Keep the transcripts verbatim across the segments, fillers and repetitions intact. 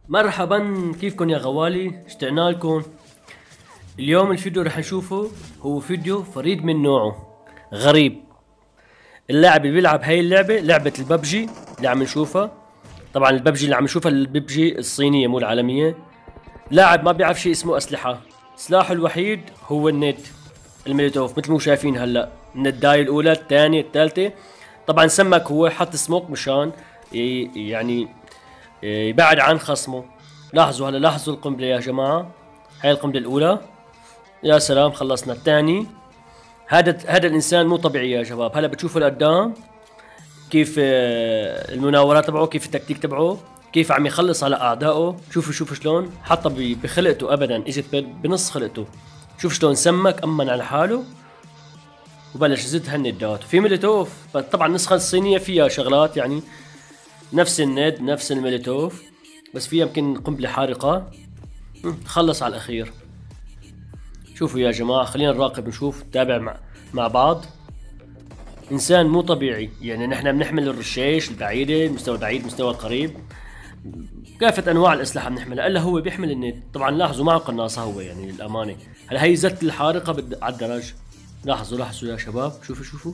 مرحبا، كيفكم يا غوالي؟ اشتقنا لكم. اليوم الفيديو رح نشوفه هو فيديو فريد من نوعه، غريب. اللاعب اللي بيلعب هاي اللعبة لعبة الببجي اللي عم نشوفها. طبعا الببجي اللي عم نشوفها الببجي الصينية مو العالمية. لاعب ما بيعرف شيء اسمه أسلحة، سلاحه الوحيد هو النت الميليتوف، مثل ما شايفين هلا النداية الأولى الثانية الثالثة. طبعا سمك هو حط سموك مشان يعني يبعد عن خصمه. لاحظوا هلا، لاحظوا القنبلة يا جماعة، هاي القنبلة الأولى. يا سلام، خلصنا الثاني. هذا هذا الإنسان مو طبيعي يا شباب. هلا بتشوفوا لقدام كيف المناورات تبعه، كيف التكتيك تبعه، كيف عم يخلص على أعدائه. شوفوا شوفوا شلون حطها بخلقته، أبدا إجت بنص خلقته. شوف شلون سمك أمن على حاله وبلش يزت هالندات. في ميليتوف طبعا النسخة الصينية فيها شغلات يعني نفس الند نفس الميليتوف، بس فيها يمكن قنبلة حارقة. خلص على الأخير. شوفوا يا جماعة، خلينا نراقب نشوف نتابع مع, مع بعض. إنسان مو طبيعي يعني. نحن بنحمل الرشاش البعيدة، المستوى البعيد، المستوى القريب، كافة أنواع الأسلحة بنحملها، إلا هو بيحمل النت. طبعا لاحظوا معه قناصة هو يعني للأمانة. هلا هي زت الحارقة بد... على الدرج. لاحظوا لاحظوا يا شباب، شوفوا شوفوا.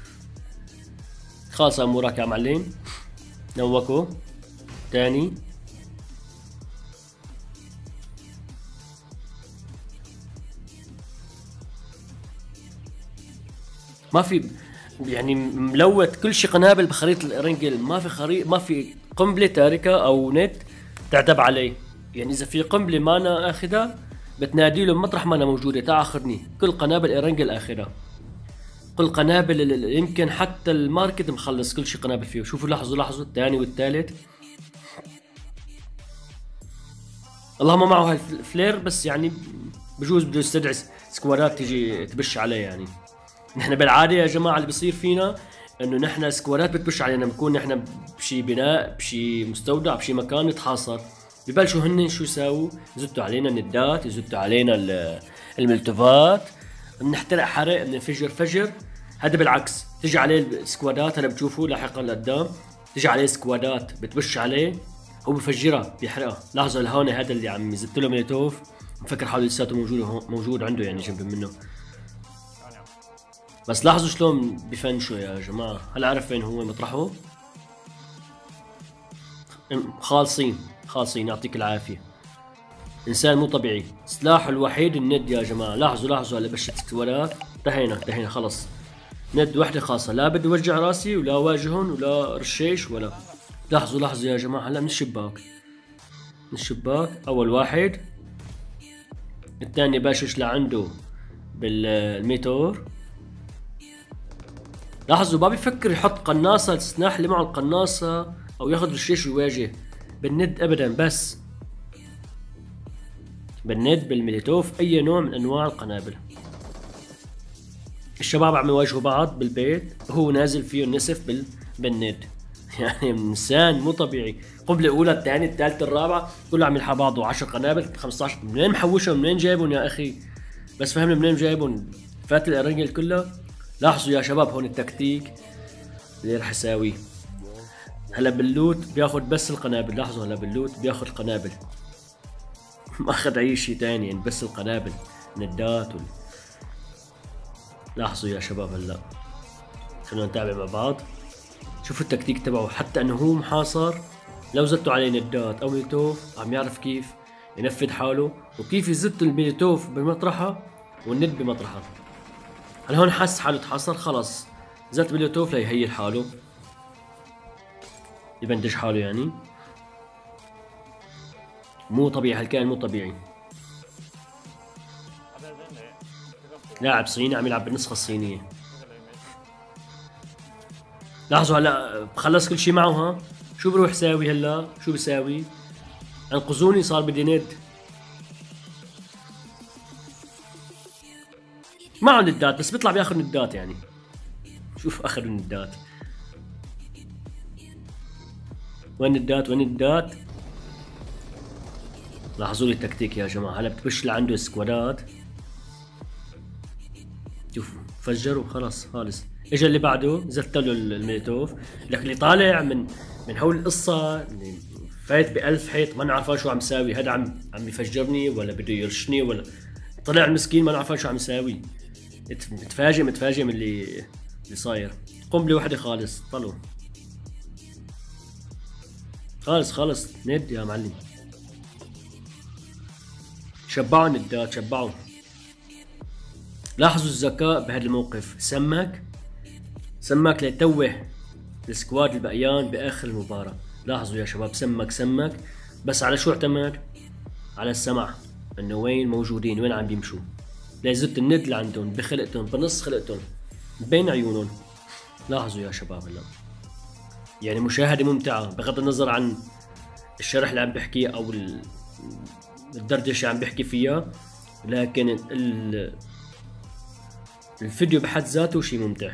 خالصة أمورك يا معلم. نوكو تاني. ما في يعني ملوت كل شيء قنابل بخريطة الرنجل. ما في خريطة، ما في قنبلة تاركة أو نت تعتب عليه. يعني إذا في قنبلة ما أنا آخذها بتنادي له مطرح ما أنا موجودة، تعا أخذني. كل قنابل الرنجل آخذها، كل قنابل يمكن حتى الماركت مخلص كل شيء قنابل فيه. شوفوا لاحظوا لاحظوا الثاني والثالث. اللهم معه هالفلير، بس يعني بجوز بده يستدعي سكوادات تيجي تبش عليه. يعني نحن بالعاده يا جماعه اللي بيصير فينا انه نحن سكوادات بتبش علينا، بنكون نحن بشي بناء، بشي مستودع، بشي مكان نتحاصر. ببلشوا هن شو يساووا؟ يزتوا علينا الندات، يزتوا علينا الملتفات، بنحترق حرق، بننفجر فجر. هذا بالعكس، تجي عليه السكوادات. هلا بتشوفوا لاحقا لقدام تجي عليه سكوادات بتبش عليه، هو بفجرها بيحرقها. لاحظوا لهون هذا اللي عم يزت له ميليتوف مفكر حاله لساته موجود موجود عنده يعني جنب منه. بس لاحظوا شلون بفنشوا يا جماعة. هلا عرف فين هو مطرحه. خالصين خالصين، يعطيك العافية. إنسان مو طبيعي. سلاحه الوحيد الند يا جماعة. لاحظوا لاحظوا هلا بشت سكوادات. انتهينا انتهينا خلص. ند وحدة خاصة، لا بدي وجع راسي ولا واجههم ولا رشيش ولا. لاحظوا لاحظوا يا جماعة هلا من الشباك، من الشباك أول واحد. الثاني باشش لعنده بالميتور. لاحظوا ما بيفكر يحط قناصة، السلاح اللي معه القناصة، أو ياخذ رشيش ويواجه بالند أبدا. بس بالند بالميليتوف أي نوع من أنواع القنابل. الشباب عم يواجهوا بعض بالبيت، هو نازل فيه النسف بال... بالند. يعني انسان مو طبيعي. قنبله الاولى الثانيه الثالثه الرابعه كله عم يلحق بعضه. عشر قنابل خمسطعش، منين محوشهم؟ منين جايبهم يا اخي؟ بس فهمنا منين جايبهم. فات الارنجل كلها. لاحظوا يا شباب هون التكتيك اللي رح يساويه. هلا باللوت بياخذ بس القنابل. لاحظوا هلا باللوت بياخذ قنابل، ما اخذ اي شيء ثاني يعني، بس القنابل ندات وال... لاحظوا يا شباب هلا. خلونا نتابع مع بعض. شوفوا التكتيك تبعه، حتى انه هو محاصر لو زتوا عليه ندات او ميليتوف عم يعرف كيف ينفذ حاله، وكيف يزت الميليتوف بمطرحها والند بمطرحها. هل هون حس حاله تحاصر؟ خلص زت ميليتوف ليهيئ حاله، يبندج حاله. يعني مو طبيعي هالكائن، مو طبيعي. لاعب صيني عم يلعب بالنسخة الصينية. لاحظوا هلا خلص كل شيء معه. ها شو بروح ساوي هلا؟ شو بساوي؟ انقذوني، صار بدي ند. معه ندات بس بيطلع بياخذ ندات يعني. شوف اخذ الندات. وين الندات؟ وين الندات؟ لاحظوا لي التكتيك يا جماعة. هلا بتبش لعنده سكوادات. شوفوا فجروا خلص خالص. اجى اللي بعده زت له الميليتوف. لك اللي طالع من من هول القصة فايت بألف حيط ما نعرفان شو عم يساوي، هذا عم عم يفجرني ولا بده يرشني ولا طلع المسكين ما نعرفان شو عم يساوي. متفاجئ متفاجئ من اللي اللي صاير. قنبله وحده خالص طلعوا خالص خالص ند يا معلم. شبعوا ندات شبعوا. لاحظوا الذكاء بهذا الموقف، سمك سمك ليتوه السكواد البقيان باخر المباراة. لاحظوا يا شباب، سمك سمك بس على شو اعتمد؟ على السمع انه وين موجودين، وين عم بيمشوا. ليزت الند اللي عندهم بخلقتهم بنص خلقتهم بين عيونهم. لاحظوا يا شباب هلا يعني مشاهدة ممتعة بغض النظر عن الشرح اللي عم بحكيه او الدردشة اللي عم بحكي فيها، لكن ال الفيديو بحد ذاته شيء ممتع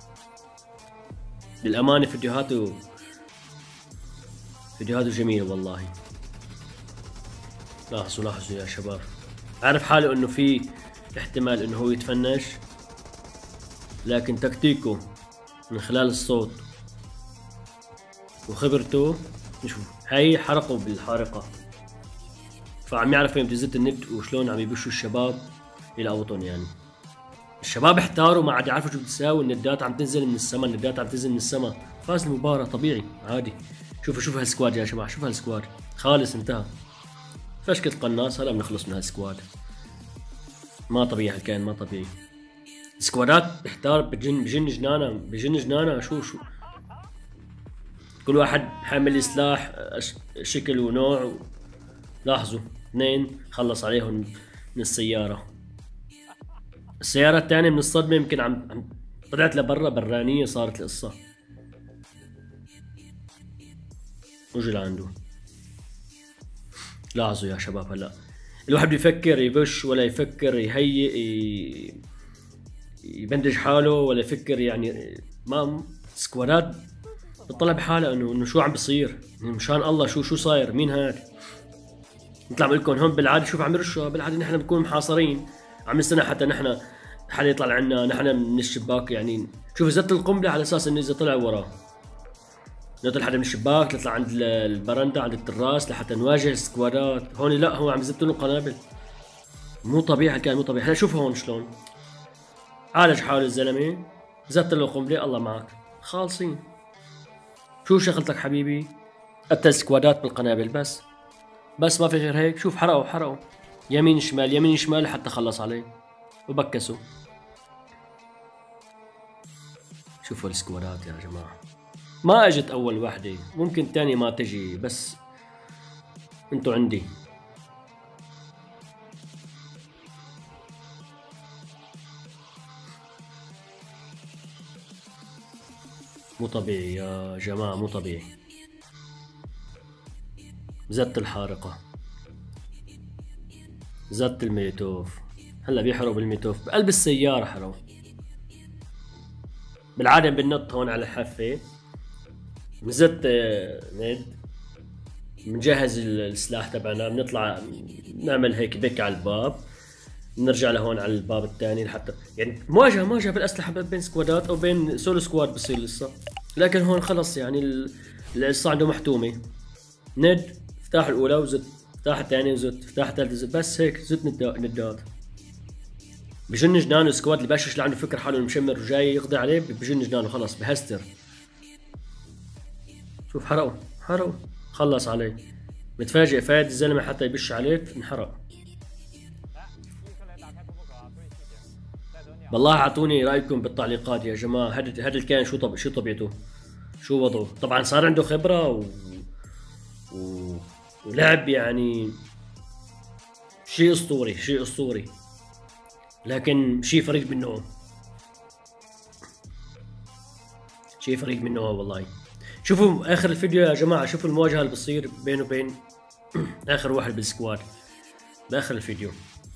للأمانة. فيديوهاته فيديوهاته جميلة والله. لاحظوا لاحظوا يا شباب، عارف حاله انه في احتمال انه هو يتفنش، لكن تكتيكه من خلال الصوت وخبرته نشوف هاي حرقوا بالحارقة، فعم يعرف وين بتزت الند وشلون عم يبشوا الشباب الى اوطن. يعني الشباب احتاروا ما عاد يعرفوا شو بتساوي، الندات عم تنزل من السما، الندات عم تنزل من السما. فاز المباراة طبيعي عادي. شوفوا شوفوا هالسكواد يا جماعة، شوفوا هالسكواد خالص انتهى. فشكة قناص هلا بنخلص من هالسكواد. ما طبيعي هالكائن ما طبيعي. سكوادات بحتار بجن بجن جنانا بجن جنانا شو شو كل واحد حامل سلاح شكل ونوع و... لاحظوا اثنين خلص عليهم من السيارة. السيارة الثانية من الصدمة يمكن عم, عم طلعت لبرا برانية صارت القصة. وجي لعنده. لاحظوا يا شباب هلا الواحد بيفكر يبش ولا يفكر يهيئ ي... يبندج حاله ولا يفكر يعني ما سكوادات بتطلع بحالها انه انه شو عم بيصير مشان الله. شو شو صاير مين هاد؟ نطلع بقول لكم هون بالعاده شوف عم يرشوا بالعاده نحن بنكون محاصرين عم نستنى حتى نحن حدا يطلع عنا نحن من الشباك. يعني شوف زت القنبله على اساس انه اذا طلع وراه نطلع حدا من الشباك نطلع عند البرندة عند التراس لحتى نواجه السكوادات. هون لا هو عم يزت له قنابل مو طبيعي كان مو طبيعي. هلا شوف هون شلون عالج حاله الزلمه زت له قنبله الله معك خالصين. شو شغلتك حبيبي؟ قتل سكوادات بالقنابل بس بس ما في غير هيك. شوف حرقوا حرقوا يمين شمال يمين شمال حتى خلص عليه وبكسوا. شوفوا السكوادات يا جماعة ما اجت اول وحدة ممكن تاني ما تجي بس انتو عندي. مو طبيعي يا جماعة مو طبيعي. زت الحارقة زت الميتوف هلا بيحرقوا بالميتوف بقلب السيارة حرقوا. بالعادة بننط هون على الحافة بنزت ند بنجهز السلاح تبعنا بنطلع نعمل هيك بك على الباب بنرجع لهون على الباب الثاني لحتى يعني مواجهة مواجهة بالأسلحة بين سكوادات أو بين سولو سكواد بصير القصة. لكن هون خلص يعني القصة عنده محتومة. ند فتاح الأولى وزت فتاح الثانية وزت فتاح الثالثة زت بس هيك زت ندات. بجن جنانه السكواد اللي باشش اللي عنده فكر حاله المشمر وجاي يقضي عليه بجن جنانه خلص بهستر. شوف حرقوا حرقوا خلص عليه. متفاجئ فايد الزلمة حتى يبش عليك انحرق. والله اعطوني رايكم بالتعليقات يا جماعه. هذا هذا الكائن شو طب شو طبيعته شو وضعه؟ طبعا صار عنده خبره و... و... ولعب يعني شيء اسطوري شيء اسطوري لكن شيء فريد من نوعه شيء فريد من نوعه والله. شوفوا اخر الفيديو يا جماعه شوفوا المواجهه اللي بتصير بينه وبين اخر واحد بالسكواد باخر الفيديو.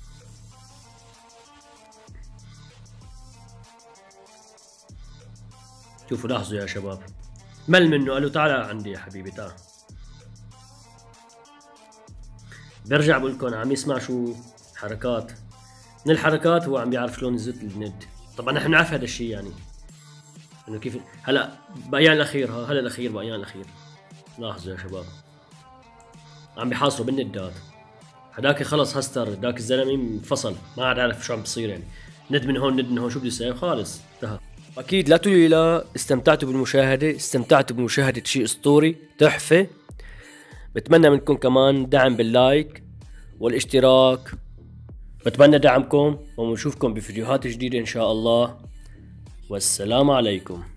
شوفوا لاحظوا يا شباب مل منه قال له تعال عندي يا حبيبي تعال. برجع بقول لكم عم يسمع شو حركات من الحركات هو عم بيعرف شلون يزت الند. طبعا نحن نعرف هذا الشيء يعني انه كيف هلا بايان الاخير ها هلا الاخير بايان الاخير. لاحظوا يا شباب عم بيحاصروا بالندات. هداك خلص هستر، ذاك الزلمه انفصل، ما عاد عارف شو عم بصير يعني، ند من هون ند من هون، شو بده يسوي خالص انتهى. اكيد لا تقولوا لي لا، استمتعتوا بالمشاهده، استمتعتوا بمشاهده شيء اسطوري تحفه. بتمنى منكم كمان دعم باللايك والاشتراك، بتمنى دعمكم، ونشوفكم بفيديوهات جديده ان شاء الله، والسلام عليكم.